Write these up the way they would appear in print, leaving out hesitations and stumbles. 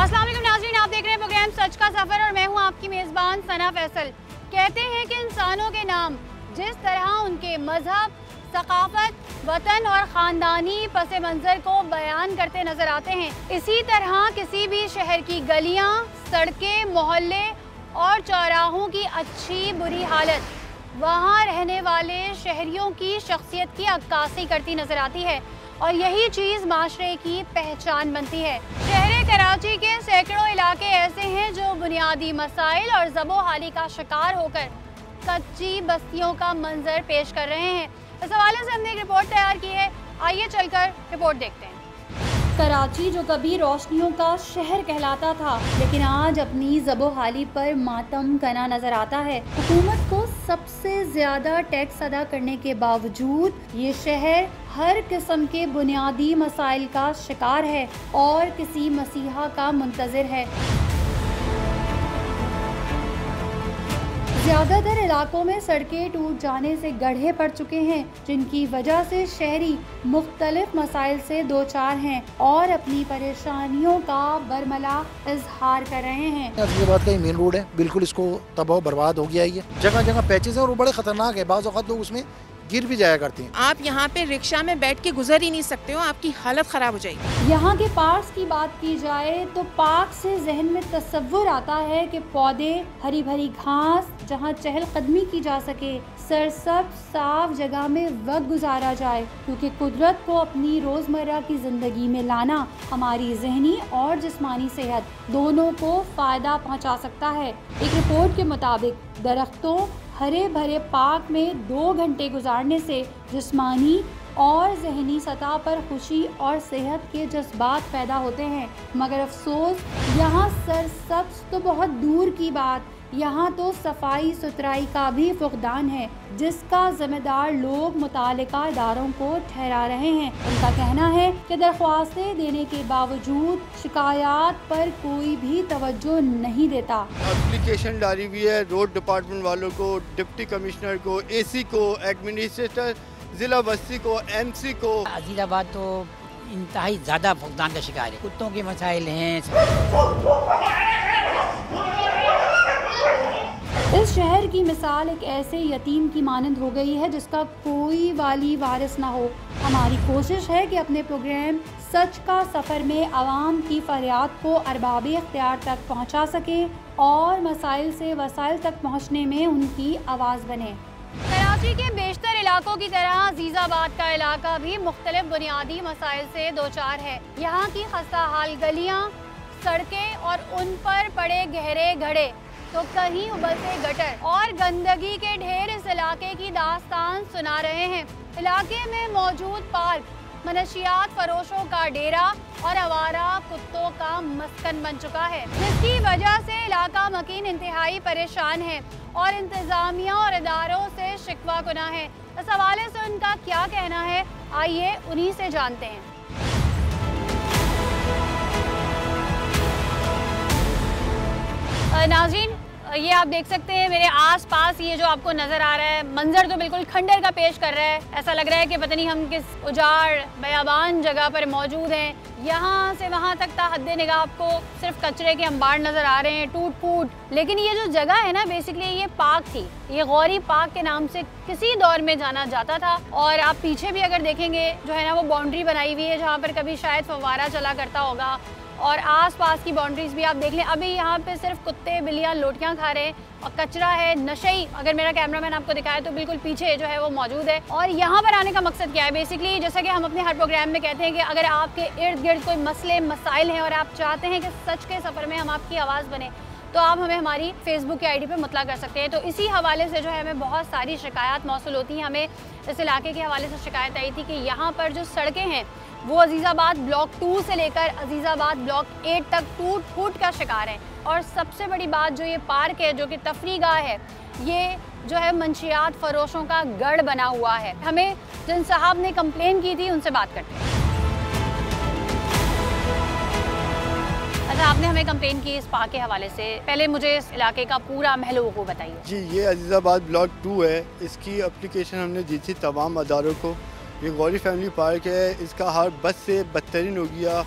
अस्सलाम वालेकुम नाज़रीन, आप देख रहे हैं प्रोग्राम सच का सफ़र और मैं हूं आपकी मेज़बान सना फैसल। कहते हैं कि इंसानों के नाम जिस तरह उनके मजहब, सकाफत, वतन और ख़ानदानी पस मंज़र को बयान करते नज़र आते हैं, इसी तरह किसी भी शहर की गलियाँ, सड़कें, मोहल्ले और चौराहों की अच्छी बुरी हालत वहाँ रहने वाले शहरियों की शख्सियत की अक्कासी करती नज़र आती है और यही चीज़ माशरे की पहचान बनती है। शहर कराची के सैकड़ों इलाके ऐसे हैं जो बुनियादी मसाइल और ज़बो-हाली का शिकार होकर कच्ची बस्तियों का मंजर पेश कर रहे हैं। इस हवाले से हमने एक रिपोर्ट तैयार की है, आइए चलकर रिपोर्ट देखते हैं। कराची जो कभी रोशनियों का शहर कहलाता था, लेकिन आज अपनी ज़बो-हाली पर मातम कना नजर आता है। हुकूमत को सबसे ज्यादा टैक्स अदा करने के बावजूद ये शहर हर किस्म के बुनियादी मसाइल का शिकार है और किसी मसीहा का मुंतज़िर है। ज़्यादातर इलाकों में सड़कें टूट जाने से गड्ढे पड़ चुके हैं, जिनकी वजह से शहरी मुख्तलिफ मसाइल से दो चार हैं और अपनी परेशानियों का बरमला इजहार कर रहे हैं। गाजियाबाद का ही मेन रोड है, बिल्कुल इसको तबाह बर्बाद हो गया है। ये जगह जगह पैचेस हैं और वो बड़े खतरनाक है, बाज़ औक़ात लोग उसमें गिर भी जाया करते हैं। आप यहाँ पे रिक्शा में बैठ के गुजर ही नहीं सकते हो, आपकी हालत खराब हो जाएगी। यहाँ के पार्क्स की बात की जाए तो पार्क से जहन में तस्वुर आता है कि पौधे, हरी भरी घास, जहाँ चहलकदमी की जा सके, सरसब्ज़ साफ जगह में वक्त गुजारा जाए, क्योंकि कुदरत को अपनी रोज़मर्रा की ज़िंदगी में लाना हमारी जहनी और जिस्मानी सेहत दोनों को फ़ायदा पहुँचा सकता है। एक रिपोर्ट के मुताबिक दरख्तों हरे भरे पार्क में 2 घंटे गुजारने से जिस्मानी और जहनी सतह पर खुशी और सेहत के जज्बात पैदा होते हैं, मगर अफसोस यहाँ सरसब्ज़ तो बहुत दूर की बात, यहाँ तो सफाई सुथराई का भी फुकदान है, जिसका जिम्मेदार लोग मुतालिका इदारों को ठहरा रहे हैं। उनका कहना है कि दरख्वास्तें देने के बावजूद शिकायत पर कोई भी तवज्जो नहीं देता। एप्लीकेशन डाली हुई है रोड डिपार्टमेंट वालों को, डिप्टी कमिश्नर को, एसी को, एडमिनिस्ट्रेटर जिला बस्ती को, एमसी को। अजीज़ाबाद तो इंतहाई ज़्यादा फुकदान का शिकार है, कुत्तों के मसाइल हैं। इस शहर की मिसाल एक ऐसे यतीम की मानंद हो गई है जिसका कोई वाली वारिस ना हो। हमारी कोशिश है कि अपने प्रोग्राम सच का सफ़र में आवाम की फरियाद को अरबाब इख्तियार तक पहुंचा सके और मसाइल से वसाइल तक पहुंचने में उनकी आवाज़ बने। कराची के बेशतर इलाकों की तरह अजीज़ाबाद का इलाका भी मुख्तलिफ बुनियादी मसाइल से दो चार है। यहाँ की खस्ता हाल गलियाँ, सड़कें और उन पर पड़े गहरे गड्ढे तो कहीं उबलते गटर और गंदगी के ढेर इस इलाके की दास्तान सुना रहे हैं। इलाके में मौजूद पार्क मनशियात फरोशों का डेरा और आवारा कुत्तों का मस्कन बन चुका है, जिसकी वजह से इलाका मकीन इंतहाई परेशान है और इंतजामिया और इदारों से शिकवा गुना है। इस हवाले से उनका क्या कहना है, आइए उन्हीं से जानते हैं। नाज़रीन, ये आप देख सकते हैं मेरे आसपास ये जो आपको नज़र आ रहा है मंजर तो बिल्कुल खंडर का पेश कर रहा है। ऐसा लग रहा है कि पता नहीं हम किस उजाड़ बयाबान जगह पर मौजूद हैं। यहाँ से वहाँ तक हद्दे निगाह आपको सिर्फ कचरे के अंबार नज़र आ रहे हैं, टूट फूट। लेकिन ये जो जगह है ना, बेसिकली ये पार्क थी, ये गौरी पार्क के नाम से किसी दौर में जाना जाता था। और आप पीछे भी अगर देखेंगे जो है ना, वो बाउंड्री बनाई हुई है जहाँ पर कभी शायद फव्वारा चला करता होगा और आसपास की बाउंड्रीज भी आप देख लें। अभी यहाँ पे सिर्फ कुत्ते बिल्लियाँ लोटियाँ खा रहे हैं और कचरा है, नशई। अगर मेरा कैमरामैन आपको दिखाए तो बिल्कुल पीछे जो है वो मौजूद है। और यहाँ पर आने का मकसद क्या है, बेसिकली जैसा कि हम अपने हर प्रोग्राम में कहते हैं कि अगर आपके इर्द गिर्द कोई मसले मसाइल हैं और आप चाहते हैं कि सच के सफ़र में हम आपकी आवाज़ बने, तो आप हमें हमारी फेसबुक की आईडी पे मुतला कर सकते हैं। तो इसी हवाले से जो है हमें बहुत सारी शिकायत मौसूल होती हैं। हमें इस इलाके के हवाले से शिकायत आई थी कि यहाँ पर जो सड़कें हैं वो अजीज़ाबाद ब्लॉक 2 से लेकर अजीज़ाबाद ब्लॉक 8 तक टूट फूट का शिकार है। और सबसे बड़ी बात, जो ये पार्क है जो कि तफरीगाह है, ये जो है मंशियात फरोशों का गढ़ बना हुआ है। हमें जिन साहब ने कंप्लेन की थी उनसे बात करते हैं। अच्छा, आपने हमें कंप्लेन की इस पार्क के हवाले से, पहले मुझे इस इलाके का पूरा महल को बताइए। जी, ये अजीज़ाबाद ब्लॉक 2 है। इसकी एप्लीकेशन हमने दी थी तमाम अदारों को। ये गौरी फैमिली पार्क है, इसका हाल बद से बदतरीन हो गया।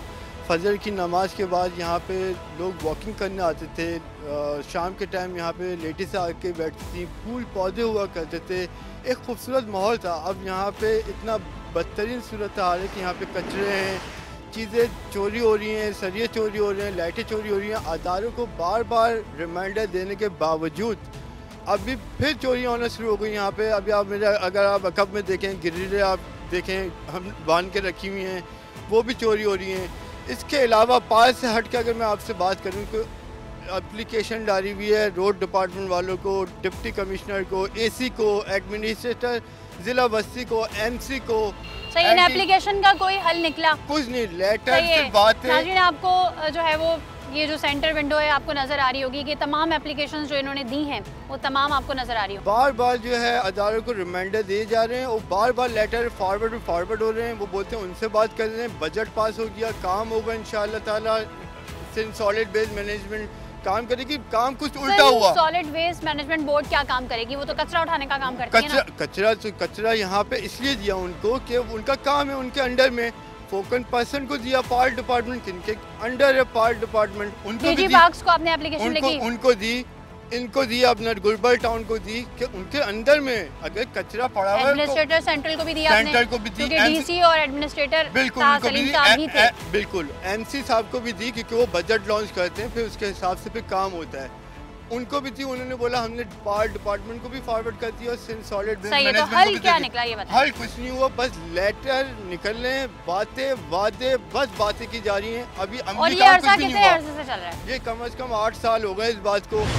फजर की नमाज के बाद यहाँ पे लोग वॉकिंग करने आते थे। शाम के टाइम यहाँ पे लेडीज़ आके बैठती थी, फूल पौधे हुआ करते थे, एक खूबसूरत माहौल था। अब यहाँ पे इतना बदतरीन सूरत हाल है कि यहाँ पे कचरे हैं, चीज़ें चोरी हो रही हैं, सरिये चोरी हो रहे हैं, लाइटें चोरी हो रही हैं। अदारों को बार बार रिमाइंडर देने के बावजूद अभी फिर चोरियाँ होना शुरू हो गई यहाँ पे। अभी आप मेरा अगर आप अकब में देखें, गिरिले आप देखें, हम बांध के रखी हुई हैं, वो भी चोरी हो रही हैं। इसके अलावा पास से हट के अगर मैं आपसे बात करूँ तो एप्लीकेशन डाली हुई है रोड डिपार्टमेंट वालों को, डिप्टी कमिश्नर को, एसी को, एडमिनिस्ट्रेटर ज़िला बस्ती को, एमसी को। सही है, एप्लीकेशन का कोई हल निकला? कुछ नहीं, लेटर से बातें। नाज़रीन, आपको जो है वो ये जो सेंटर विंडो है आपको नज़र आ रही होगी कि तमाम एप्लीकेशंस जो इन्होंने दी हैं वो तमाम आपको नज़र आ रही हो। बार बार जो है अदारों को रिमाइंडर दिए जा रहे हैं और बार बार लेटर फॉरवर्ड हो रहे हैं। वो बोलते हैं उनसे बात कर रहे हैं, बजट पास हो गया, काम होगा इंशाअल्लाह ताला, सॉलिड वेस्ट मैनेजमेंट काम करेगी। काम कुछ उल्टा हुआ। सॉलिड वेस्ट मैनेजमेंट बोर्ड क्या काम करेगी? वो तो कचरा उठाने का काम करती है ना। कचरा यहाँ पे इसलिए दिया उनको कि उनका काम है, उनके अंडर में फोकन पर्सन को दिया, पार्क डिपार्टमेंट किनके अंडर है, पार्क डिपार्टमेंट उनको भी पार्क्स को आपने एप्लीकेशन लिखी, उनको दी, इनको दी, अपना गुलबर्ग टाउन को दी कि उनके अंदर में अगर कचरा पड़ा हुआ है। एडमिनिस्ट्रेटर सेंट्रल को भी दिया, सेंट्रल को भी दी, डीसी और एडमिनिस्ट्रेटर बिल्कुल एमसी साहब को भी दी क्योंकि वो बजट लॉन्च करते हैं, फिर उसके हिसाब से फिर काम होता है। उनको भी थी, उन्होंने बोला हमने पार्क डिपार्टमेंट को भी फॉरवर्ड कर दिया, सॉलिड वेस्ट मैनेजमेंट। हल क्या निकला ये बताएं? हल कुछ नहीं हुआ, बस लेटर निकल रहे हैं, बातें वादे, बस बातें की जा रही हैं। अभी और ये अरसा कितने अरसे से चल रहा है? ये कम से कम 8 साल हो गए इस बात को।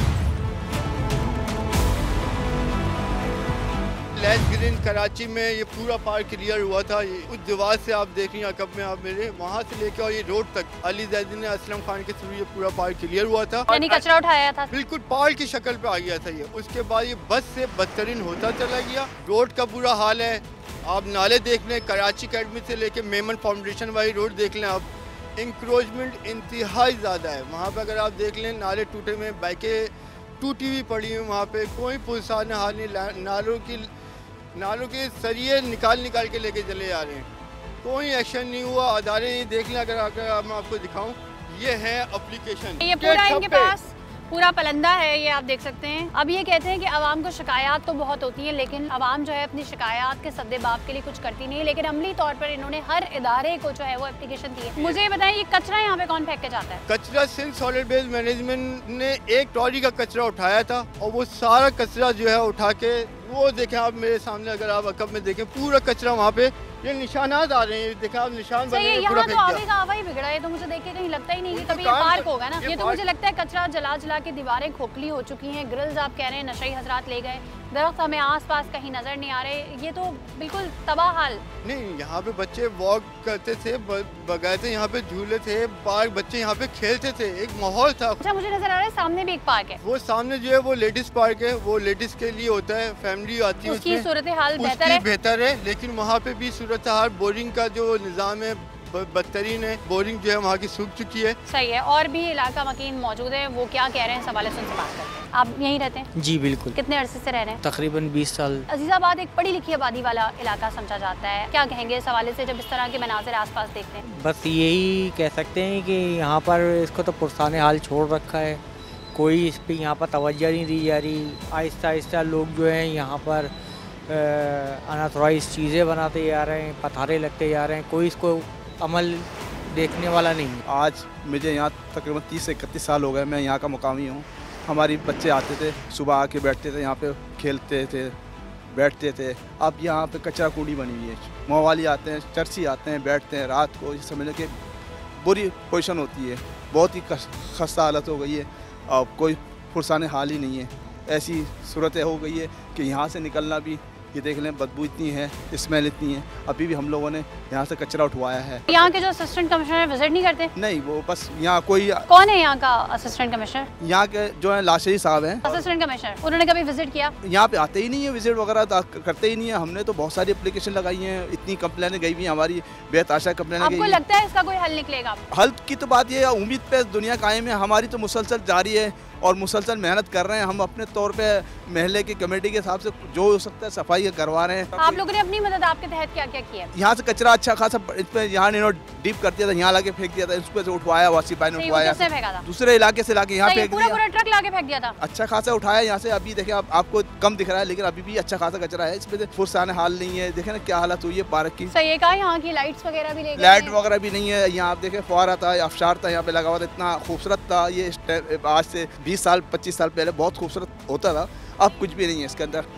लैस ग्रीन कराची में ये पूरा पार्क क्लियर हुआ था। ये उस दीवार से आप देख रही हैं कब में आप मेरे वहाँ से लेके और ये रोड तक अली जैदी ने असलम खान के थ्रू ये पूरा पार्क क्लियर हुआ था। यानी कचरा उठाया था, बिल्कुल पार्क की शक्ल पे आ गया था ये। उसके बाद ये बस से बदतरीन होता चला गया। रोड का बुरा हाल है, आप नाले देख लें, कराची अकेडमी से लेके मेमन फाउंडेशन वाली रोड देख लें आप, इंक्रोचमेंट इंतहाई ज़्यादा है वहाँ पे। अगर आप देख लें नाले टूटे में, बाइकें टूटी हुई पड़ी हुई वहाँ पे, कोई पुलिस हाल नहीं। नालों के सरिये निकाल के लेके चले जा रहे हैं, कोई एक्शन नहीं हुआ। अदारे ये देख लें, अगर मैं आपको दिखाऊं, ये है एप्लीकेशन, ये पूरा इनके पास पूरा पलंदा है, ये आप देख सकते हैं। अब ये कहते हैं कि आवाम को शिकायत तो बहुत होती है, लेकिन आवाम जो है अपनी शिकायत के सद्देबाब के लिए कुछ करती नहीं। लेकिन अमली तौर पर इन्होंने हर इदारे को जो है वो एप्लीकेशन दी है। मुझे ये बताएं, ये कचरा यहाँ पे कौन फेंक के जाता है? कचरा सिंध सॉलिड वेस्ट मैनेजमेंट ने एक ट्रॉली का कचरा उठाया था और वो सारा कचरा जो है उठा के, वो देखें आप मेरे सामने, अगर आप अकब में देखें पूरा कचरा वहाँ पे ये निशानात आ रहे हैं, देखें आप निशान बने हैं पूरा। तो आगे का आवा ही बिगड़ा है, तो मुझे देख के कहीं लगता ही नहीं कि कभी ये पार्क होगा ना। ये तो मुझे लगता है कचरा जला के दीवारें खोखली हो चुकी हैं, ग्रिल्स आप कह रहे हैं नशई हजरात ले गए, दरख्त हमें आसपास कहीं नजर नहीं आ रहे। ये तो बिल्कुल तबाह हाल। नहीं, यहाँ पे बच्चे वॉक करते थे, बगैर थे, यहाँ पे झूले थे, पार्क, बच्चे यहाँ पे खेलते थे, एक माहौल था। अच्छा, मुझे नजर आ रहा है सामने भी एक पार्क है। वो सामने जो है वो लेडीज पार्क है, वो लेडीज के लिए होता है, फैमिली आती है, उसकी सूरत हाल बेहतर है। लेकिन वहाँ पे भी सूरत हाल, बोरिंग का जो निज़ाम है बदतरीन है, बोरिंग जो है वहाँ की सूख चुकी है। सही है। और भी इलाका मकीन मौजूद है, वो क्या कह रहे हैं सवाल से बात करते हैं। आप यहीं रहते हैं? जी बिल्कुल। कितने अरसे से रह रहे हैं? तकरीबन 20 साल। अजीजाबाद एक पढ़ी लिखी आबादी वाला इलाका समझा जाता है, क्या कहेंगे इस हवाले से जब इस तरह के मनाजिर आसपास देखते हैं? बस यही कह सकते हैं कि यहाँ पर इसको तो पुरसाने हाल छोड़ रखा है, कोई इस पर यहाँ पर तवज्जो नहीं दी जा रही। आहिस्ता आहिस्ता लोग जो हैं यहाँ पर अनऑथराइज चीज़ें बनाते जा रहे हैं, पथारे लगते जा रहे हैं, कोई इसको अमल देखने वाला नहीं। आज मुझे यहाँ तकरीबन 30 से 31 साल हो गए, मैं यहाँ का मुकामी हूँ। हमारी बच्चे आते थे, सुबह आके बैठते थे, यहाँ पे खेलते थे, बैठते थे। अब यहाँ पे कचरा कूड़ी बनी हुई है, मवाली आते हैं, चर्ची आते हैं, बैठते हैं रात को। ये समझ लो कि बुरी पोजीशन होती है, बहुत ही खस्ता हालत हो गई है, अब कोई फुरसाने हाल ही नहीं है। ऐसी सूरत हो गई है कि यहाँ से निकलना भी, ये देख लें, बदबू इतनी है, स्मेल इतनी है। अभी भी हम लोगों ने यहाँ से कचरा उठवाया है। यहाँ के जो असिस्टेंट कमिश्नर विजिट नहीं करते? नहीं, वो बस यहाँ कोई। कौन है यहाँ का असिस्टेंट कमिश्नर? यहाँ के जो है लाशरी साहब हैं असिस्टेंट कमिश्नर, उन्होंने कभी विजिट किया? यहाँ पे आते ही नहीं है, विजिट वगैरह करते ही नहीं है। हमने तो बहुत सारी एप्लीकेशन लगाई हैं, इतनी कितनी कंप्लेनें गई हुई हैं हमारी, बेतहाशा कंप्लेनें गई आपको हुई। लगता है इसका कोई हल निकलेगा? हल की तो बात ये है, उम्मीद पे दुनिया कायम है, हमारी तो मुसलसल जारी है और मुसलसल मेहनत कर रहे हैं। हम अपने तौर पे महल्ले की कमेटी के हिसाब से जो हो सकता है सफाई करवा रहे हैं। आप लोगों ने अपनी मदद आपके तहत क्या क्या किया? यहाँ से कचरा अच्छा खासा इस पे यहाँ इन्होंने डीप कर दिया था, यहाँ लाके फेंक दिया था, इस पे से उठवाया, वासी भाई ने सही, उठवाया, किसने फेंका था? दूसरे इलाके से लाके यहाँ सही, फेंक पूरा दिया। पूरा ट्रक लाके फेंक दिया था। अच्छा खासा उठाया यहाँ से, अभी देखें आपको कम दिख रहा है लेकिन अभी भी अच्छा खासा कचरा है, इसमें फुरसाने हाल नहीं है। देखें ना क्या हालत हुई है पार्क की। सही है, कहा यहाँ की लाइट्स वगैरह भी ले गए लाइट हैं। वगैरह भी नहीं है यहाँ, आप देखें फुहारा था, अफशार था यहाँ पे लगा हुआ था, इतना खूबसूरत था ये आज से 20 साल 25 साल पहले बहुत खूबसूरत होता था, अब कुछ भी नहीं है इसके अंदर।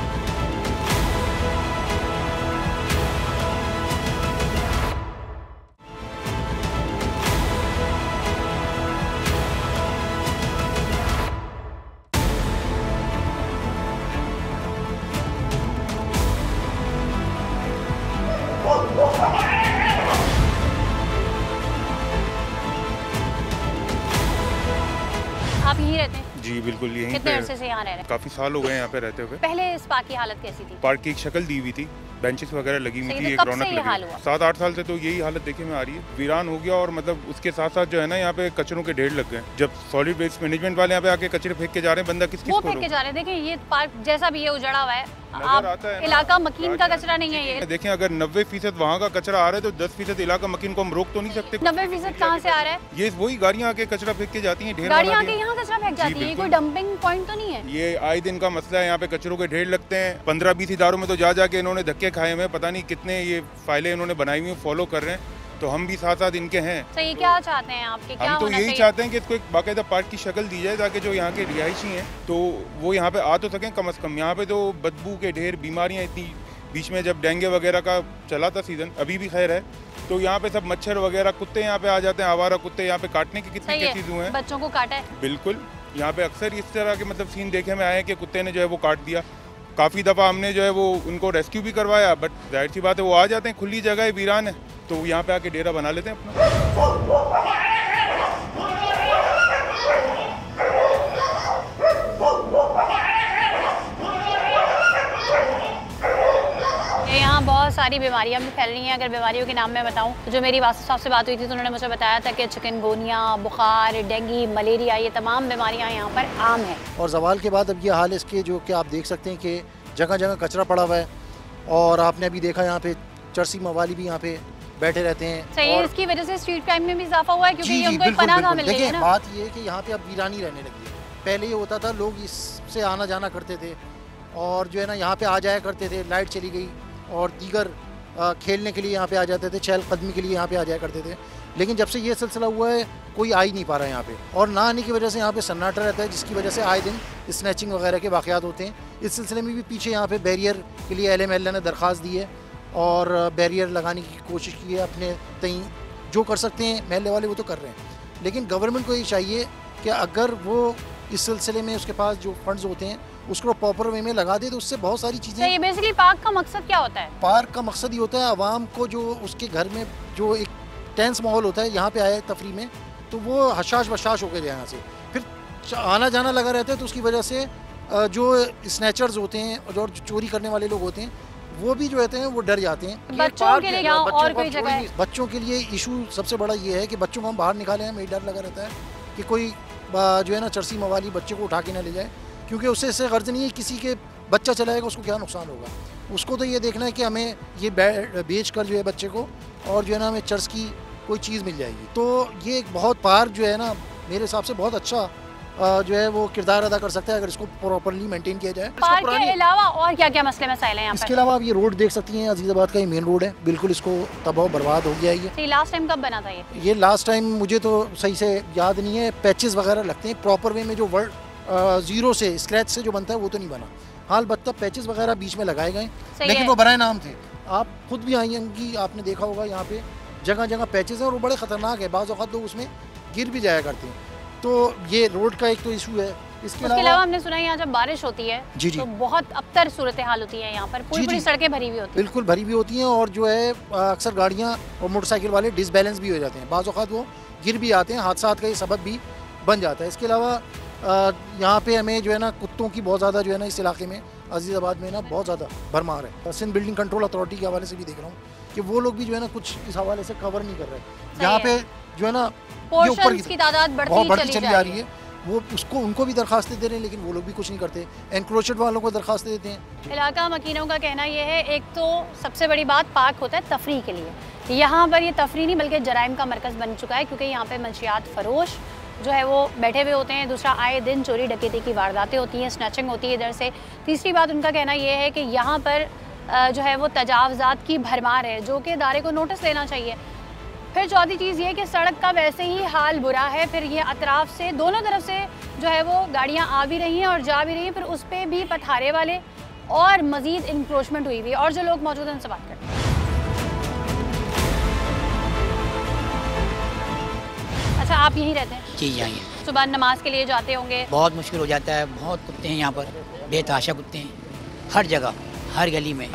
आप यहीं रहते हैं? जी बिल्कुल यहीं कितने पे अरसे से यहाँ रह रहे हैं? काफ़ी साल हो गए यहाँ पे रहते हुए। पहले इस पार्क की हालत कैसी थी? पार्क की एक शक्ल दी हुई थी, बेंचेस वगैरह लगी हुई सही, थी, तो एक कब रौनक से ये हाल लगी। हुआ? 7-8 साल से तो यही हालत देखने में आ रही है, वीरान हो गया। और मतलब उसके साथ साथ जो है ना यहाँ पे कचरों के ढेर लग गए। जब सॉलिड वेस्ट मैनेजमेंट वाले यहाँ पे आके कचरे फेंक के जा रहे हैं, बंदा वो किसको फेंक के जा रहे हैं। देखिए ये पार्क जैसा भी है उजड़ा हुआ है, नजर आता है ना। इलाका मकीन का कचरा नहीं है ये। देखें अगर 90% वहाँ का कचरा आ रहा है तो 10% इलाका मकीन को हम रोक तो नहीं सकते। 90% कहाँ से आ रहा है? ये वही गाड़ियाँ आके कचरा फेंक के जाती हैं, ढेर गाड़ियाँ बना आके दिया। यहाँ कचरा फेंक जी, जाती है, ये कोई बिल्कुल। डंपिंग पॉइंट तो नहीं है? ये आए दिन का मसला है, यहाँ पे कचरों के ढेर लगते हैं। 15-20 इदारों में तो जा जाके इन्होंने धक्के खाए हुए, पता नहीं कितने ये फाइलें इन्होंने बनाई हुई फॉलो कर रहे हैं। तो हम भी साथ साथ इनके हैं। सही, क्या चाहते हैं आपके? क्या हम तो होना यही चाहिए? चाहते हैं कि इसको एक बाकायदा पार्क की शक्ल दी जाए ताकि जो यहाँ के रिहायशी हैं तो वो यहाँ पे आ तो सकें कम से कम। यहाँ पे तो बदबू के ढेर, बीमारियाँ इतनी, बीच में जब डेंगू वगैरह का चला था सीजन, अभी भी खैर है, तो यहाँ पे सब मच्छर वगैरह, कुत्ते यहाँ पे आ जाते हैं, आवारा कुत्ते यहाँ पे काटने की कितनी सही है, केसेस हुए हैं। बच्चों को काटा है। बिल्कुल, यहाँ पे अक्सर इस तरह के मतलब सीन देखे में आए हैं कि कुत्ते ने जो है वो काट दिया। काफ़ी दफ़ा हमने जो है वो उनको रेस्क्यू भी करवाया, बट जाहिर सी बात है वो आ जाते हैं, खुली जगह है, वीरान है, तो यहाँ पे आके डेरा बना लेते हैं अपना। यहाँ बहुत सारी बीमारियाँ भी फैल रही हैं। अगर बीमारियों के नाम मैं बताऊँ तो जो मेरी वासु साहब से बात हुई थी तो उन्होंने मुझे बताया था कि चिकनगुनिया, बुखार, डेंगू, मलेरिया, ये तमाम बीमारियाँ यहाँ पर आम हैं। और जवाल के बाद अब ये हाल इसके जो कि आप देख सकते हैं कि जगह जगह कचरा पड़ा हुआ है। और आपने अभी देखा यहाँ पे चरसी मवाली भी यहाँ पे बैठे रहते हैं। सही है, और इसकी वजह से स्ट्रीट क्राइम में भी इजाफा हुआ है क्योंकि जी, ये जी, उनको एक बिल्कुल, पनाहगाह बिल्कुल। मिल गई है देखिए ना। बात ये है कि यहाँ पे अब वीरानी रहने लगी है। पहले ये होता था लोग इससे आना जाना करते थे और जो है ना यहाँ पे आ जाया करते थे, लाइट चली गई और दीगर खेलने के लिए यहाँ पे आ जाते थे, चहलकदमी के लिए यहाँ पे आ जाया करते थे। लेकिन जब से ये सिलसिला हुआ है कोई आ ही नहीं पा रहा है यहाँ पे, और ना आने की वजह से यहाँ पे सन्नाटा रहता है, जिसकी वजह से आए दिन स्नैचिंग वगैरह के वाक़यात होते हैं। इस सिलसिले में भी पीछे यहाँ पे बैरियर के लिए LMLA ने दरख्वास्त दी है और बैरियर लगाने की कोशिश की है। अपने तई जो कर सकते हैं महल्ले वाले वो तो कर रहे हैं, लेकिन गवर्नमेंट को ये चाहिए कि अगर वो इस सिलसिले में उसके पास जो फंड्स होते हैं उसको प्रॉपर वे में लगा दे तो उससे बहुत सारी सही चीज़ें। है, बेसिकली पार्क का मकसद क्या होता है? पार्क का मकसद ये होता है आवाम को जो उसके घर में जो एक टेंस माहौल होता है, यहाँ पे आए तफरी में तो वो हशाश बशाश होकर जाए यहाँ से, फिर आना जाना लगा रहता है तो उसकी वजह से जो स्नैचर्स होते हैं और जो चोरी करने वाले लोग होते हैं वो भी जो रहते हैं वो डर जाते हैं। बच्चों के लिए यहाँ और कोई जगह है? बच्चों के लिए इशू सबसे बड़ा ये है कि बच्चों को हम बाहर निकाले हैं, मेरी डर लगा रहता है कि कोई जो है ना चरसी मवाली बच्चे को उठा के ना ले जाए, क्योंकि उससे इससे गर्ज नहीं है किसी के बच्चा चलाएगा उसको क्या नुकसान होगा। उसको तो ये देखना है कि हमें ये बेच कर जो है बच्चे को और जो है ना हमें चर्च की कोई चीज़ मिल जाएगी। तो ये एक बहुत पार्क जो है ना मेरे हिसाब से बहुत अच्छा जो है वो किरदार अदा कर सकता है अगर इसको प्रॉपरली मेंटेन किया जाए। पार्क के अलावा और क्या क्या मसले मसाइल हैं यहाँ इसके पर? अलावा आप ये रोड देख सकती हैं, अजीज़ाबाद का ये मेन रोड है, बिल्कुल इसको तबाह बर्बाद हो गया है। सही, लास्ट टाइम कब बना था ये? ये लास्ट टाइम मुझे तो सही से याद नहीं है, पैचेस वगैरह लगते हैं प्रॉपर वे में, जो वर्ड ज़ीरो से स्क्रैच से जो बनता है वो तो नहीं बना। हाल बत्ता पैचेस वगैरह बीच में लगाए गए लेकिन है। वो बराए नाम थे। आप खुद भी आई होंगी, आपने देखा होगा यहाँ पे जगह जगह पैचेस हैं और वो बड़े ख़तरनाक है, बाज़ औक़ात लोग उसमें गिर भी जाया करते हैं। तो ये रोड का एक तो इशू है। इसके अलावा हमने सुना है यहाँ जब बारिश होती है जी जी तो बहुत अबतर सूरत हाल होती है, यहाँ पर पूरी जी, पूरी जी। सड़कें भरी हुई होती हैं। बिल्कुल भरी हुई होती हैं और जो है अक्सर गाड़ियाँ और मोटरसाइकिल वाले डिसबैलेंस भी हो जाते हैं, बाज़ औक़ात वो गिर भी आते हैं, हादसात का ये सबब भी बन जाता है। इसके अलावा यहाँ पे हमें जो है ना कुत्तों की बहुत ज़्यादा जो है ना इस इलाके में अजीज़ाबाद में ना बहुत ज़्यादा भरमार है। सिंध बिल्डिंग कंट्रोल अथॉरिटी के हवाले से भी देख रहा हूँ कि वो लोग भी जो है ना कुछ इस हवाले से कवर नहीं कर रहे। यहाँ पे जो है ना ये ऊपर की तादाद बढ़ती चली जा रही है, वो उसको उनको भी दरखास्तें दे रहे हैं लेकिन वो लोग भी कुछ नहीं करते। एनक्रोचड वालों को दरखास्तें देते हैं। इलाका मकीनों का कहना ये है, एक तो सबसे बड़ी बात पार्क होता है तफरी के लिए, यहाँ पर ये तफरी नहीं बल्कि जराइम का मरकज़ बन चुका है क्योंकि यहाँ पे मंशियात फरोश जो है वो बैठे हुए होते हैं। दूसरा, आए दिन चोरी डकैती की वारदातें होती हैं, स्नैचिंग होती है इधर से। तीसरी बात उनका कहना ये है कि यहाँ पर जो है वो तजावज़ात की भरमार है जो कि इदारे को नोटिस लेना चाहिए। फिर चौथी चीज़ ये कि सड़क का वैसे ही हाल बुरा है, फिर ये अतराफ़ से दोनों तरफ से जो है वो गाड़ियाँ आ भी रही हैं और जा भी रही हैं, फिर उस पर भी पथारे वाले और मज़ीद इंक्रोचमेंट हुई हुई है। और जो लोग मौजूद हैं उनसे बात करते हैं। अच्छा, आप यहीं रहते हैं? जी यहीं। सुबह नमाज के लिए जाते होंगे? बहुत मुश्किल हो जाता है, बहुत कुत्ते हैं यहाँ पर, बेतहाशा कुत्ते हैं हर जगह, हर गली में।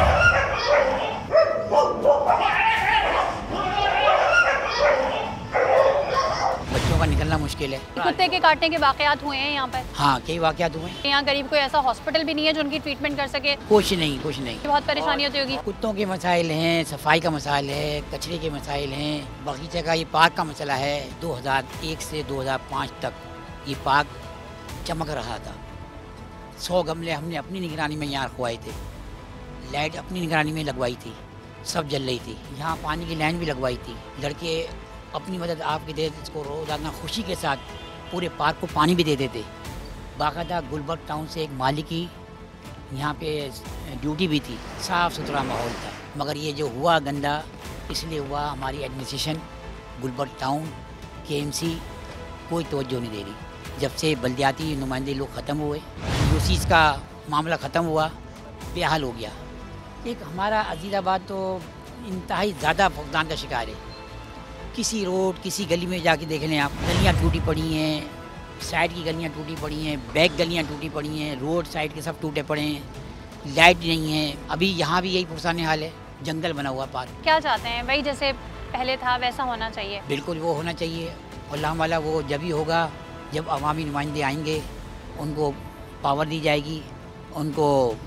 बच्चों का निकलना मुश्किल है। कुत्ते के काटने के वाकयात हुए हैं यहाँ पर? हाँ, कई वाकयात हुए हैं। यहाँ करीब कोई ऐसा हॉस्पिटल भी नहीं है जो उनकी ट्रीटमेंट कर सके? कुछ नहीं, कुछ नहीं। बहुत परेशानी होती होगी। कुत्तों के मसाइल हैं, सफाई का मसाइल है, कचरे के मसाइल हैं, बगीचे का ये पार्क का मसला है। 2001 से 2005 तक ये पार्क चमक रहा था। 100 गमले हमने अपनी निगरानी में यहाँ रखवाए थे, लाइट अपनी निगरानी में लगवाई थी, सब जल रही थी। यहाँ पानी की लाइन भी लगवाई थी। लड़के अपनी मदद आपके दे इसको रोज़ाना खुशी के साथ पूरे पार्क को पानी भी दे देते। बाकायदा गुलबर्ग टाउन से एक माली की यहाँ पे ड्यूटी भी थी, साफ़ सुथरा माहौल था। मगर ये जो हुआ गंदा इसलिए हुआ, हमारी एडमिनिस्ट्रेशन गुलबर्ग टाउन KMC कोई तवज्जो नहीं दे रही। जब से बल्दियाती नुमाइंदे लोग ख़त्म हुए, यूसीज़ का मामला ख़त्म हुआ, बेहाल हो गया। एक हमारा अजीज़ाबाद तो इंतहाई ज़्यादा फुकदान का शिकार है। किसी रोड, किसी गली में जाके देख लें आप, गलियाँ टूटी पड़ी हैं, साइड की गलियाँ टूटी पड़ी हैं, बैक गलियाँ टूटी पड़ी हैं, रोड साइड के सब टूटे पड़े हैं, लाइट नहीं है। अभी यहाँ भी यही पुरसाने हाल है, जंगल बना हुआ पार्क। क्या चाहते हैं भाई, जैसे पहले था वैसा होना चाहिए? बिल्कुल वो होना चाहिए। अल्लाह वाला वो जब ही होगा जब अवामी नुमाइंदे आएंगे, उनको पावर दी जाएगी, उनको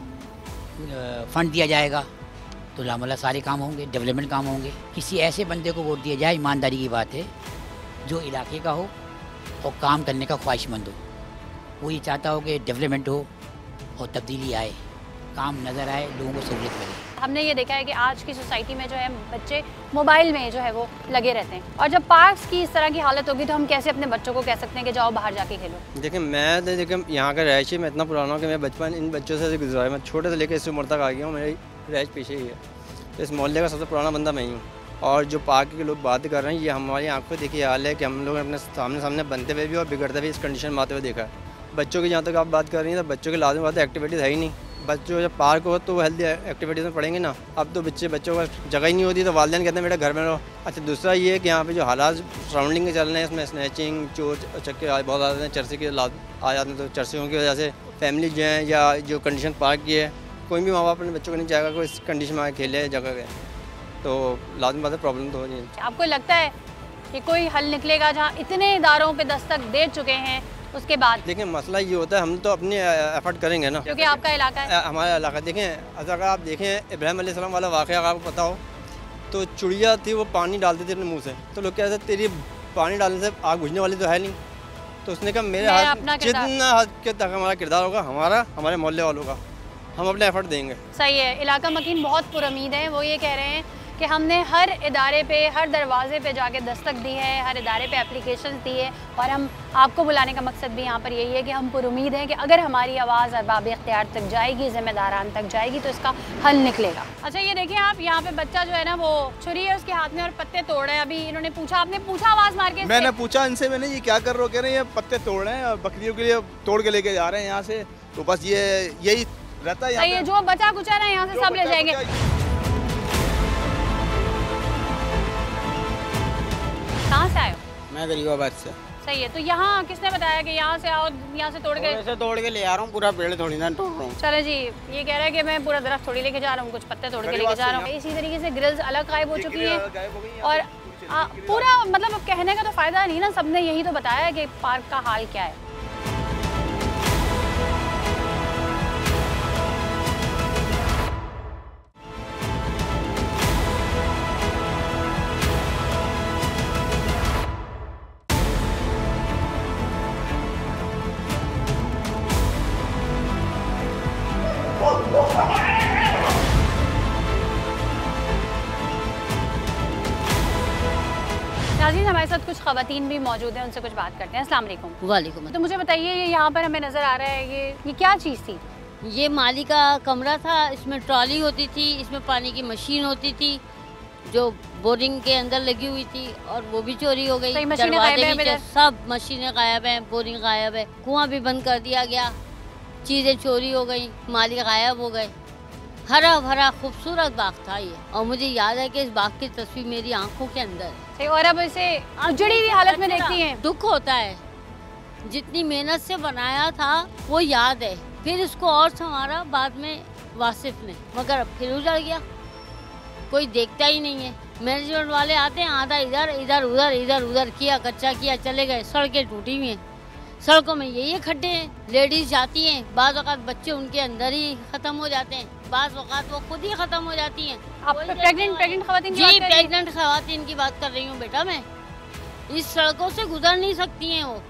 फंड दिया जाएगा, तो लामला सारे काम होंगे, डेवलपमेंट काम होंगे। किसी ऐसे बंदे को वोट दिया जाए, ईमानदारी की बात है, जो इलाके का हो और काम करने का ख्वाहिशमंद हो। वो ये चाहता हो कि डेवलपमेंट हो और तब्दीली आए, काम नज़र आए, लोगों को सहूलियत मिले। हमने ये देखा है कि आज की सोसाइटी में जो है बच्चे मोबाइल में जो है वो लगे रहते हैं, और जब पार्क्स की इस तरह की हालत होगी तो हम कैसे अपने बच्चों को कह सकते हैं कि जाओ बाहर जाके खेलो? देखिए, मैं यहाँ का रहायशी मैं इतना पुराना हूँ कि मैं बचपन इन बच्चों से गुजरा है। मैं छोटे से लेकर इस उम्र तक आ गया हूँ, मेरी रहायश पीछे ही है। तो इस मोहल्ले का सबसे पुराना बंदा मैं ही हूँ। और जो पार्क के लोग बात कर रहे हैं, ये हमारी आंखों देखी हाल है कि हम लोग अपने सामने बनते हुए भी और बिगड़ते हुए इस कंडीशन में आते हुए देखा है। बच्चों की जहाँ तक आप बात कर रही हैं, तो बच्चों के लाजमी बात एक्टिविटीज़ है ही नहीं। बच्चों जब पार्क हो तो वो हेल्दी एक्टिविटीज़ में पढ़ेंगे ना। अब तो बच्चों का जगह ही नहीं होती, तो वालिदैन कहते हैं बेटा घर में रहो। अच्छा, दूसरा ये है कि यहाँ पे जो हालात सराउंडिंग के चल रहे हैं, इसमें स्नैचिंग, चोर चक्के बहुत ज़्यादा हैं, चरसे के आ जाते हैं। तो चरसियों की वजह से फैमिली जो है या जो कंडीशन पार्क की है, कोई भी माँ बाप अपने बच्चों को नहीं चाहेगा कोई इस कंडीशन में आके खेले जगह गए, तो लाजमी बात है प्रॉब्लम तो हो रही है। आपको लगता है कि कोई हल निकलेगा जहाँ इतने इदारों पे दस्तक दे चुके हैं उसके बाद? देखिए, मसला ये होता है, हम तो अपनी एफर्ट करेंगे ना, क्योंकि आपका इलाका है। हमारा इलाका देखें, अगर आप देखें इब्राहिम अलैहिस्सलाम वाला वाक़या आपको पता हो, तो चिड़िया थी वो पानी डालती थी अपने मुँह से, तो लोग कहते तेरी पानी डालने से आग बुझने वाली तो है नहीं। तो उसने कहा मेरे हाथ जितना हद के तक हमारा किरदार होगा, हमारे मोहल्ले वालों का, हम अपने एफर्ट देंगे। सही है। इलाका मकीन बहुत पुरुमीद है। वो ये कह रहे हैं कि हमने हर इदारे पे, हर दरवाजे पे जाके दस्तक दी है, हर इदारे पे एप्लीकेशन दी है, और हम आपको बुलाने का मकसद भी यहाँ पर यही है कि हम पुरुमीद हैं कि अगर हमारी आवाज़ अरबाब इख्तियार तक जाएगी, ज़िम्मेदारान तक जाएगी, तो इसका हल निकलेगा। अच्छा, ये देखिए आप, यहाँ पे बच्चा जो है ना, वो छुरी है उसके हाथ में और पत्ते तोड़ रहे हैं। अभी इन्होंने पूछा, आपने पूछा आवाज़ मार के? मैंने पूछा इनसे, मैंने ये क्या कर रहे हो? कह रहे हैं ये पत्ते तोड़ रहे हैं, बकरियों के लिए तोड़ के लेके जा रहे हैं यहाँ से। तो बस यही रहता है। ये जो बचा कुचा है यहाँ से सब ले जाएंगे। कहाँ से आए हो? मैं गरीबाबाद से। सही है। तो यहाँ किसने बताया कि यहाँ से आओ, यहाँ से तोड़ के ले आ रहा हूँ, पूरा पेड़ थोड़ी ना तोड़ रहा हूँ। चलो जी, ये कह रहा है कि मैं पूरा दरख्त थोड़ी लेके जा रहा हूँ, कुछ पत्ते तोड़ के लेके जा रहा हूँ। इसी तरीके से ग्रिल्स अलग गायब हो चुकी है, और पूरा मतलब कहने का तो फायदा नहीं ना, सबने यही तो बताया कि पार्क का हाल क्या है। खवातीन भी मौजूद हैं, उनसे कुछ बात करते हैं। अस्सलाम वालेकुम। वालेकुम। तो मुझे बताइए, ये यहाँ पर हमें नज़र आ रहा है, ये क्या चीज़ थी? ये माली का कमरा था, इसमें ट्रॉली होती थी, इसमें पानी की मशीन होती थी जो बोरिंग के अंदर लगी हुई थी, और वो भी चोरी हो गई। दरवाजे भी सब मशीनें गायब हैं, बोरिंग गायब है, कुआं भी बंद कर दिया गया, चीज़ें चोरी हो गई, माली गायब हो गए। हरा भरा खूबसूरत बाग था ये, और मुझे याद है कि इस बाग की तस्वीर मेरी आंखों के अंदर है। और अब इसे उजड़ी हुई हालत में देखती हैं। दुख होता है, जितनी मेहनत से बनाया था वो याद है, फिर इसको और संवारा बाद में वासिफ ने, मगर अब फिर उजड़ गया, कोई देखता ही नहीं है। मैनेजमेंट वाले आते हैं, आधा इधर इधर उधर इधर उधर किया, कच्चा किया, चले गए। सड़कें टूटी हुई हैं, सड़कों में यही खड्डे हैं। लेडीज जाती हैं, बाज़ औक़ात बच्चे उनके अंदर ही ख़त्म हो जाते हैं, बाज़ औक़ात वो खुद ही ख़त्म हो जाती हैं। आप प्रेग्नेंट ख़वातीन? जी, प्रेग्नेंट ख़वातीन की बात कर रही हूँ बेटा मैं। इस सड़कों से गुजर नहीं सकती हैं वो।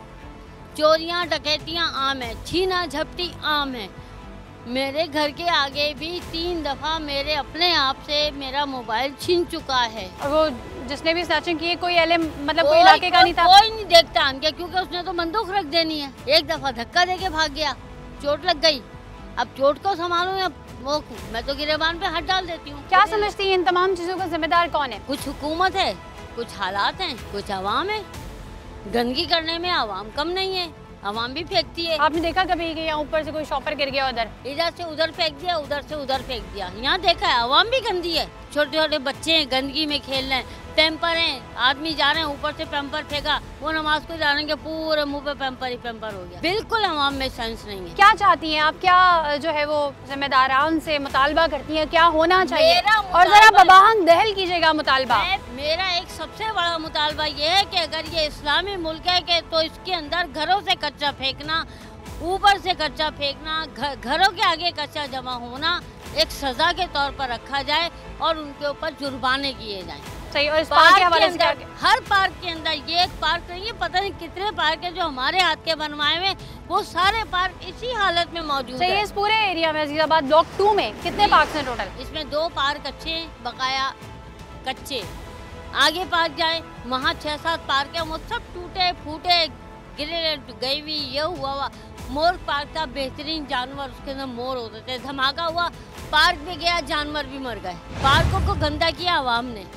चोरियाँ डकैतियाँ आम है, छीना झपटी आम है। मेरे घर के आगे भी 3 दफ़ा मेरे अपने आप से मेरा मोबाइल छीन चुका है। और वो जिसने भी स्नैचिंग की, कोई मतलब कोई इलाके का नहीं था? कोई नहीं देखता हमके, क्योंकि उसने तो बंदूक रख देनी है। एक दफ़ा धक्का देके भाग गया, चोट लग गई। अब चोट को संभालूं या वो, मैं तो गिरेबान पे हाथ डाल देती हूँ। क्या समझती हैं इन तमाम चीज़ों का जिम्मेदार कौन है? कुछ हुकूमत है, कुछ हालात हैं, कुछ अवाम है। गंदगी करने में अवाम कम नहीं है, अवाम भी फेंकती है। आपने देखा कभी कि यहाँ ऊपर से कोई शॉपर गिर गया, उधर इधर से उधर फेंक दिया, उधर से उधर फेंक दिया? यहाँ देखा है, अवाम भी गंदी है। छोटे छोटे बच्चे हैं, गंदगी में खेल रहे हैं, पैम्पर हैं, आदमी जा रहे हैं, ऊपर से पैम्पर फेंका, वो नमाज को जा रहे हैं, पूरे मुंह पे पैम्पर ही पैम्पर हो गया। बिल्कुल अवाम में सेंस नहीं है। क्या चाहती हैं आप, क्या जो है वो जिम्मेदारान से मुतालबा करती हैं, क्या होना चाहिए? और जरा बबाहन दहल कीजिएगा मुतालबा। मेरा एक सबसे बड़ा मुतालबा ये है कि अगर ये इस्लामी मुल्क है कि तो इसके अंदर घरों से कच्चा फेंकना, ऊपर से कच्चा फेंकना, घरों के आगे कच्चा जमा होना एक सजा के तौर पर रखा जाए और उनके ऊपर जुर्माने किए जाएं। सही। और इस पार्क के हवाले से हर पार्क के अंदर, ये एक पार्क नहीं है, पता नहीं कितने पार्क है जो हमारे हाथ के बनवाए हुए, वो सारे पार्क इसी हालत में मौजूद है। इस पूरे एरिया में अजीजाबाद ब्लॉक 2 में कितने पार्क हैं टोटल? इसमें 2 पार्क अच्छे हैं, बकाया कच्चे। आगे पार्क जाए, वहाँ 6-7 पार्क है, वो सब टूटे फूटे, गिरे गई हुई, ये हुआ। मोर पार्क था, बेहतरीन जानवर, उसके अंदर मोर होते थे, धमाका हुआ, पार्क भी गया, जानवर भी मर गए। पार्कों को गंदा किया आवाम ने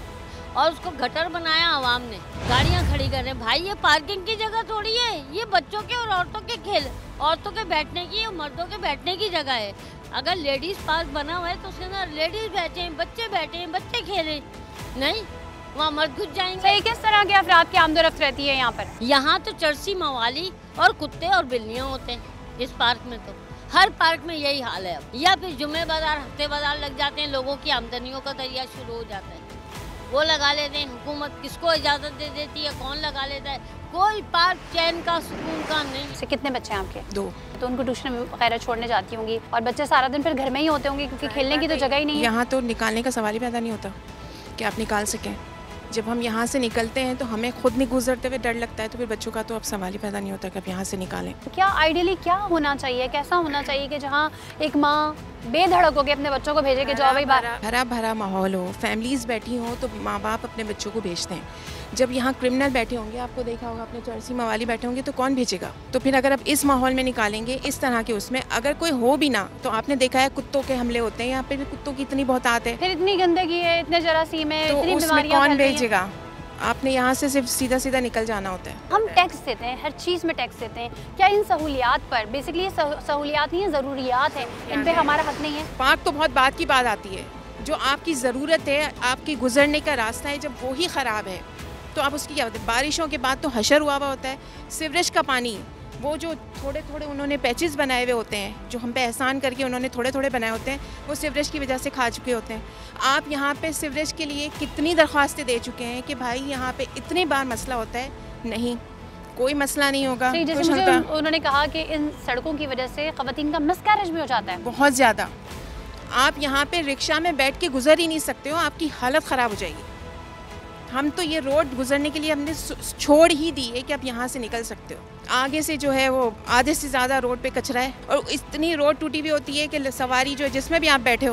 और उसको गटर बनाया आवाम ने, गाड़ियाँ खड़ी कर रहे हैं। भाई ये पार्किंग की जगह थोड़ी है, ये बच्चों के और औरतों के खेल, औरतों के बैठने की और मर्दों के बैठने की जगह है। अगर लेडीज पार्क बना हुआ है तो उसके अंदर लेडीज बैठे, बच्चे बैठे, बच्चे खेलें, नहीं वहाँ मर्द घुस जाएंगे। सही। किस तरह के अफराद की आमदोरफ्त रहती है यहाँ पर? यहाँ तो चरसी मवाली और कुत्ते और बिल्लियाँ होते हैं इस पार्क में, तो हर पार्क में यही हाल है अब। या फिर जुम्मे बाजार, हफ्ते बाजार लग जाते हैं, लोगों की आमदनियों का दरिया शुरू हो जाता है, वो लगा लेते हैं। हुकूमत किसको इजाज़त दे देती है, कौन लगा लेता है, कोई पार्क चैन का सुकून का नहीं। कितने बच्चे हैं आपके? 2। तो उनको ट्यूशन वगैरह छोड़ने जाती होंगी, और बच्चे सारा दिन फिर घर में ही होते होंगे क्योंकि खेलने की तो जगह ही नहीं है। यहाँ तो निकालने का सवाल ही पैदा नहीं होता कि आप निकाल सकें। जब हम यहाँ से निकलते हैं तो हमें खुद नहीं गुजरते हुए डर लगता है, तो फिर बच्चों का तो अब सवाल ही पैदा नहीं होता कि आप यहाँ से निकालें। क्या आइडियली क्या होना चाहिए, कैसा होना चाहिए कि जहाँ एक माँ बेधड़क होकर अपने बच्चों को भेजे कि जाओ भाई बाहर? भरा भरा माहौल हो, फैमिलीज बैठी हों तो माँ बाप अपने बच्चों को भेजते हैं। जब यहाँ क्रिमिनल बैठे होंगे, आपको देखा होगा, अपने चरसी मवाली बैठे होंगे, तो कौन भेजेगा? तो फिर अगर आप इस माहौल में निकालेंगे, इस तरह के उसमें अगर कोई हो भी ना, तो आपने देखा है कुत्तों के हमले होते हैं यहाँ पे, कुत्तों की इतनी बहुत आते हैं, फिर इतनी गंदगी है, इतने जरासीम है, तो इतनी उसमें बीमारियां कौन भेजेगा? आपने यहाँ से सिर्फ सीधा सीधा निकल जाना होता है। हम टैक्स देते हैं, हर चीज़ में टैक्स देते हैं, क्या इन सहूलियात पर, बेसिकली ये सहूलियात नहीं है, ज़रूरियात हैं, इन पे हमारा हक नहीं है? पार्क तो बहुत बात की बात आती है, जो आपकी ज़रूरत है, आपकी गुजरने का रास्ता है, जब वो ही ख़राब है तो आप उसकी क्या होता है? बारिशों के बाद तो हशर हुआ होता है, सीवरेज का पानी, वो जो थोड़े थोड़े उन्होंने पैचेस बनाए हुए होते हैं, जो हम पे एहसान करके उन्होंने थोड़े थोड़े बनाए होते हैं, वो सीवरेज की वजह से खा चुके होते हैं। आप यहाँ पे सीवरेज के लिए कितनी दरख्वास्तें दे चुके हैं कि भाई यहाँ पे इतनी बार मसला होता है, नहीं कोई मसला नहीं होगा। जैसे मुझे उन्होंने कहा कि इन सड़कों की वजह से ख़वातीन का मिसकैरेज भी हो जाता है बहुत ज़्यादा। आप यहाँ पे रिक्शा में बैठ के गुजर ही नहीं सकते हो, आपकी हालत ख़राब हो जाएगी। हम तो ये रोड गुजरने के लिए हमने छोड़ ही दी है कि आप यहाँ से निकल सकते हो। आगे से जो है वो आधे से ज़्यादा रोड पे कचरा है, और इतनी रोड टूटी हुई होती है कि सवारी जो है, जिसमें भी आप बैठे हो,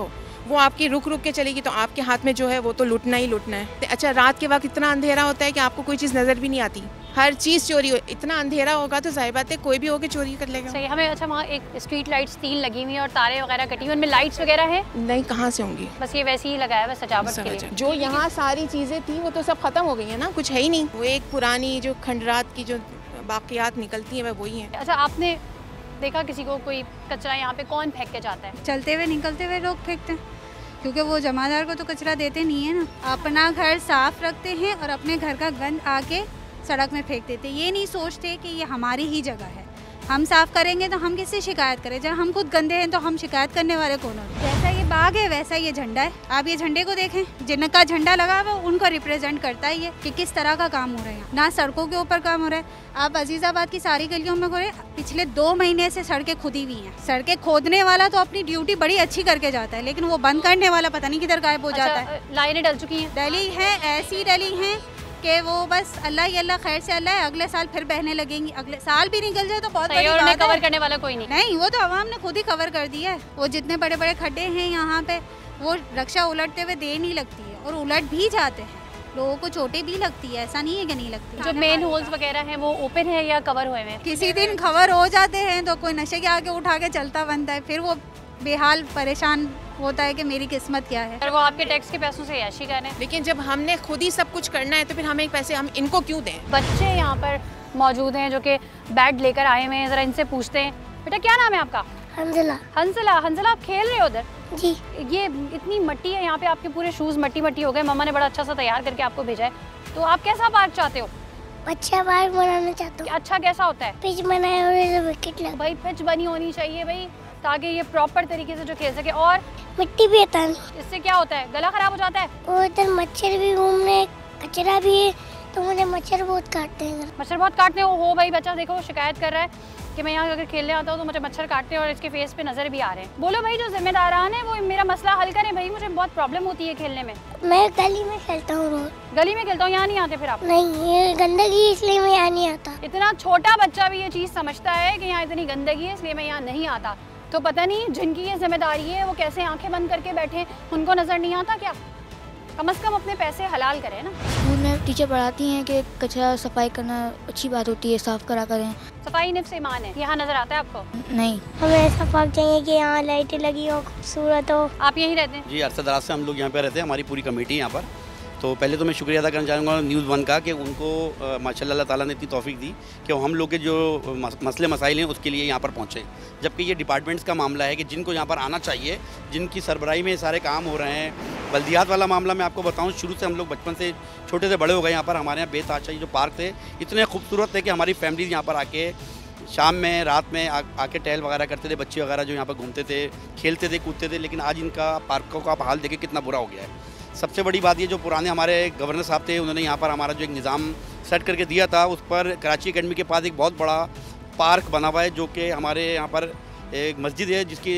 वो आपकी रुक रुक के चलेगी तो आपके हाथ में जो है वो तो लूटना ही लूटना है। अच्छा, रात के वक्त इतना अंधेरा होता है कि आपको कोई चीज़ नज़र भी नहीं आती, हर चीज़ चोरी हो। इतना अंधेरा होगा तो जाहिर बात है कोई भी होकर चोरी कर लेगा। सही। हमें अच्छा वहाँ एक स्ट्रीट लाइट्स 3 लगी हुई हैं और तारे वगैरह कटी हुई, उनमें लाइट्स वगैरह हैं? नहीं, कहाँ से होंगी, बस ये वैसे ही लगाया है सजावट के लिए। जो यहाँ सारी चीज़ें थी वो तो सब खत्म हो गई है ना, कुछ है ही नहीं। वो एक पुरानी जो खंडरात की जो बाकियात निकलती हैं वह वही हैं। अच्छा, आपने देखा किसी को कोई कचरा यहाँ पे कौन फेंक के जाता है? चलते हुए निकलते हुए लोग फेंकते हैं, क्योंकि वो जमादार को तो कचरा देते नहीं है ना। अपना घर साफ रखते हैं और अपने घर का गंद आके सड़क में फेंक देते। ये नहीं सोचते कि ये हमारी ही जगह है, हम साफ करेंगे तो हम किससे शिकायत करें? जब हम खुद गंदे हैं तो हम शिकायत करने वाले कौन होते? जैसा ये बाग है वैसा ये झंडा है। आप ये झंडे को देखें, जिनका झंडा लगा हुआ उनको रिप्रेजेंट करता है ये कि किस तरह का काम हो रहा है। ना सड़कों के ऊपर काम हो रहा है। आप अजीज़ाबाद की सारी गलियों में घूरे, पिछले 2 महीने से सड़कें खुदी हुई हैं। सड़कें खोदने वाला तो अपनी ड्यूटी बड़ी अच्छी करके जाता है, लेकिन वो बंद करने वाला पता नहीं किधर गायब हो जाता है। लाइनें डल चुकी हैं, डली है, ऐसी डली हैं कि वो बस अल्लाह ही अल्लाह, खैर से अल्लाह है, अगले साल फिर बहने लगेंगी। अगले साल भी निकल जाए तो बहुत बड़ी बात है। कवर करने वाला कोई नहीं, वो तो आवाम ने खुद ही कवर कर दिया है। वो जितने बड़े बड़े खड्डे हैं यहाँ पे, वो रक्षा उलटते हुए देर नहीं लगती है और उलट भी जाते हैं। लोगों को चोटें भी लगती है, ऐसा नहीं है कि नहीं लगती। जो मेन होल्स वगैरह हैं वो ओपन है या कवर हुए हैं? किसी दिन कवर हो जाते हैं तो कोई नशे के आगे उठा के चलता बनता है, फिर वो बेहाल परेशान होता है कि मेरी किस्मत क्या है। और वो आपके टैक्स के पैसों से ऐशी कर रहे हैं। लेकिन जब हमने खुद ही सब कुछ करना है तो फिर हमें पैसे हम इनको क्यों दें? बच्चे यहाँ पर मौजूद हैं जो कि बैट लेकर आए हुए हैं, जरा इनसे पूछते हैं। बेटा क्या नाम है आपका? हंसला। हंसला, हंसला आप खेल रहे हो उधर? जी। ये इतनी मट्टी है यहाँ पे, आपके पूरे शूज मट्टी मट्टी हो गए। मम्मा ने बड़ा अच्छा सा तैयार करके आपको भेजा है, तो आप कैसा पार्क चाहते हो? अच्छा पार्क बनाना चाहता हूँ। अच्छा कैसा होता है? पिच बनाए हुए विकेट लगा। भाई पिच बनी होनी चाहिए भाई, ताकि ये प्रॉपर तरीके से जो खेल सके। और मिट्टी भी हटानी। इससे क्या होता है? गला खराब हो जाता है? और इधर मच्छर भी घूम रहे, कचरा भी है, तो मुझे मच्छर बहुत काटते हैं। मच्छर बहुत काटते हैं? हो भाई, बच्चा देखो शिकायत कर रहा है कि मैं यहाँ अगर खेलने आता हूँ तो मुझे मच्छर काटते हैं और इसके फेस पे नजर भी आ रहे हैं। बोलो भाई, जो जिम्मेदारान है वो मेरा मसला हल करें भाई, मुझे बहुत प्रॉब्लम होती है खेलने में। मैं गली में खेलता हूँ रोज। गली में खेलता हूँ, यहाँ नहीं आते फिर आप? नहीं, ये गंदगी इसलिए मैं यहाँ नहीं आता। इतना छोटा बच्चा भी ये चीज़ समझता है कि यहाँ इतनी गंदगी है इसलिए मैं यहाँ नहीं आता, तो पता नहीं जिनकी ये जिम्मेदारी है वो कैसे आंखें बंद करके बैठे, उनको नजर नहीं आता क्या? कम से कम अपने पैसे हलाल करें ना। स्कूल में टीचर पढ़ाती हैं कि कचरा सफाई करना अच्छी बात होती है, साफ करा करें। सफाई निफ्स ईमान है। यहाँ नजर आता है आपको? नहीं। हमें ऐसा पार्क चाहिए कि यहाँ लाइटें लगी हो, खूबसूरत हो। आप यहीं रहते हैं? जी, अरसा दराज से हम लोग यहाँ पे रहते हैं, हमारी पूरी कमेटी यहाँ पर। तो पहले तो मैं शुक्रिया अदा करना चाहूँगा न्यूज़ 1 का कि उनको माशाल्लाह अल्लाह ताला ने इतनी तौफीक दी कि हम लोग के जो मसले मसाइल हैं उसके लिए यहाँ पर पहुँचे। जबकि ये डिपार्टमेंट्स का मामला है कि जिनको यहाँ पर आना चाहिए, जिनकी सरबराही में सारे काम हो रहे हैं। बल्दियात वाला मामला मैं आपको बताऊँ, शुरू से हम लोग बचपन से छोटे से बड़े हो गए यहाँ पर। हमारे यहाँ बेताशा जो पार्क थे इतने खूबसूरत थे कि हमारी फैमिलीज यहाँ पर आके शाम में रात में आके टहल वगैरह करते थे। बच्चे वगैरह जो यहाँ पर घूमते थे, खेलते थे, कूदते थे। लेकिन आज इनका पार्कों का आप हाल देखें कितना बुरा हो गया है। सबसे बड़ी बात ये, जो पुराने हमारे गवर्नर साहब थे उन्होंने यहाँ पर हमारा जो एक निज़ाम सेट करके दिया था, उस पर कराची एकेडमी के पास एक बहुत बड़ा पार्क बना हुआ है, जो कि हमारे यहाँ पर एक मस्जिद है जिसकी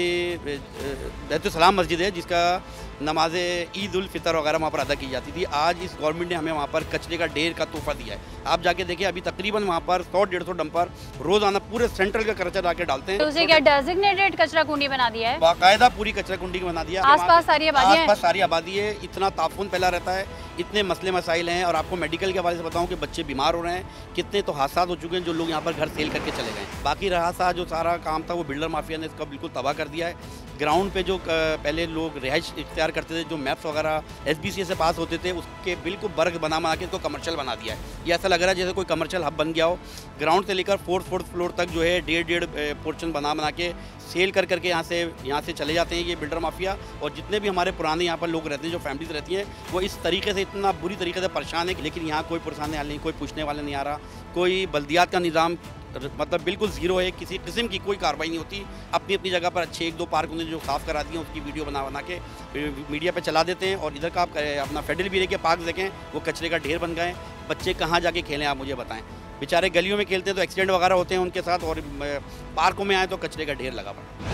बैतुल-सलाम मस्जिद है, जिसका नमाज ईद उल फितर वगैरह वहाँ पर अदा की जाती थी। आज इस गवर्नमेंट ने हमें वहाँ पर कचरे का ढेर का तोहफा दिया है। आप जाके देखिए, अभी तकरीबन वहाँ पर 100-150 डंपर रोज़ाना पूरे सेंट्रल का कचरा आके डालते हैं। तो उसे क्या डेजिग्नेटेड कचरा कुंडी बना दिया है? बाकायदा पूरी कचरा कुंडी बना दिया। आसपास सारी आबादी है, आसपास सारी आबादी है। इतना ताफुन फैला रहता है, इतने मसले मसाइल हैं। और आपको मेडिकल के हवाले से बताऊँ कि बच्चे बीमार हो रहे हैं, कितने तो हादसा हो चुके हैं जो लोग यहाँ पर घर सेल करके चले गए। बाकी रहा सा जो सारा काम था वो बिल्डर माफिया ने इसका बिल्कुल तबाह कर दिया है। ग्राउंड पे जो पहले लोग रिहाइश इख्तियार करते थे, जो मैप्स वगैरह SBCA से पास होते थे, उसके बिल्कुल बर्ग बना के इसको कमर्शियल बना दिया है। ये ऐसा लग रहा है जैसे कोई कमर्शियल हब बन गया हो। ग्राउंड से लेकर 4th फ्लोर तक जो है 1.5 पोर्शन बना के सेल करके यहाँ से चले जाते हैं ये बिल्डर माफिया। और जितने भी हमारे पुराने यहाँ पर लोग रहते हैं, जो फैमिलीज रहती हैं, वो इस तरीके से इतना बुरी तरीके से परेशान है। लेकिन यहाँ कोई परेशानी हाल नहीं, कोई पूछने वाला नहीं आ रहा, कोई बल्दियात का निज़ाम मतलब बिल्कुल ज़ीरो है। किसी किस्म की कोई कार्रवाई नहीं होती। अपनी अपनी जगह पर अच्छे 1-2 पार्क उन्होंने जो साफ़ करा दिए उसकी वीडियो बना के मीडिया पे चला देते हैं। और इधर का आप अपना फेडरल ब्यूरो के पार्क देखें, वो कचरे का ढेर बन गए। बच्चे कहाँ जाके खेलें, आप मुझे बताएं। बेचारे गलियों में खेलते हैं तो एक्सीडेंट वगैरह होते हैं उनके साथ, और पार्कों में आए तो कचरे का ढेर लगा पड़ा।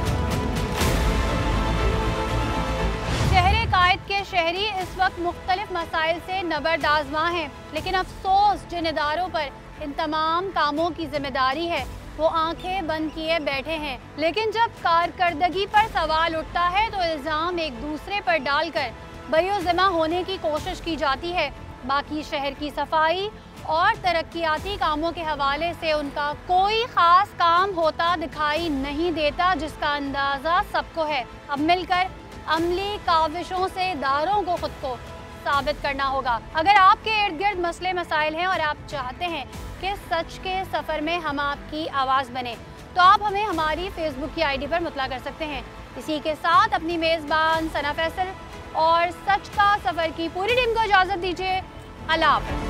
शहर कायद के शहरी इस वक्त मुख्तलिफ मसाइल से नबरदाज़मा हैं, लेकिन अफसोस जिन इदारों पर इन तमाम कामों की जिम्मेदारी है वो आंखें बंद किए बैठे हैं। लेकिन जब कारकर्दगी पर सवाल उठता है तो इल्ज़ाम एक दूसरे पर डालकर बयोज़िमा होने की कोशिश की जाती है। बाकी शहर की सफाई और तरक्याती कामों के हवाले से उनका कोई ख़ास काम होता दिखाई नहीं देता, जिसका अंदाज़ा सबको है। अब मिलकर अमली काविशों से इदारों को खुद को साबित करना होगा। अगर आपके इर्द गिर्द मसले मसाइल हैं और आप चाहते हैं कि सच के सफ़र में हम आपकी आवाज़ बने, तो आप हमें हमारी फेसबुक की आईडी पर मुतला कर सकते हैं। इसी के साथ अपनी मेज़बान सना फैसल और सच का सफ़र की पूरी टीम को इजाज़त दीजिए। अल्लाह हाफ़िज़।